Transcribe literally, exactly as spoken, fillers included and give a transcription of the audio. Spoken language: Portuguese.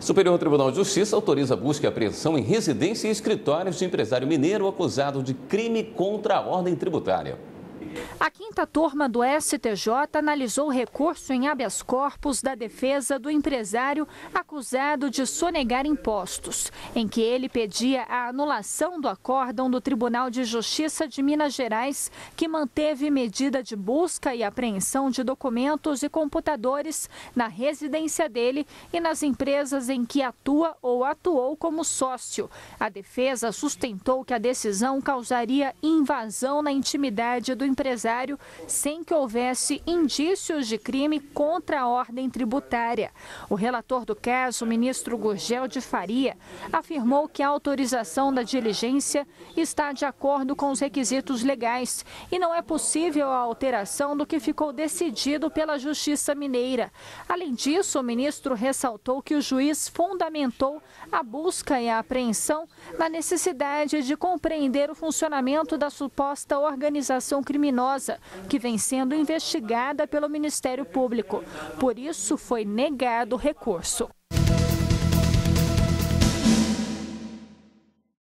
Superior Tribunal de Justiça autoriza busca e apreensão em residência e escritórios de empresário mineiro acusado de crime contra a ordem tributária. A quinta turma do S T J analisou o recurso em habeas corpus da defesa do empresário acusado de sonegar impostos, em que ele pedia a anulação do acórdão do Tribunal de Justiça de Minas Gerais, que manteve medida de busca e apreensão de documentos e computadores na residência dele e nas empresas em que atua ou atuou como sócio. A defesa sustentou que a decisão causaria invasão na intimidade do empresário. empresário sem que houvesse indícios de crime contra a ordem tributária. O relator do caso, o ministro Gurgel de Faria, afirmou que a autorização da diligência está de acordo com os requisitos legais e não é possível a alteração do que ficou decidido pela Justiça Mineira. Além disso, o ministro ressaltou que o juiz fundamentou a busca e a apreensão na necessidade de compreender o funcionamento da suposta organização criminosa que vem sendo investigada pelo Ministério Público. Por isso, foi negado o recurso.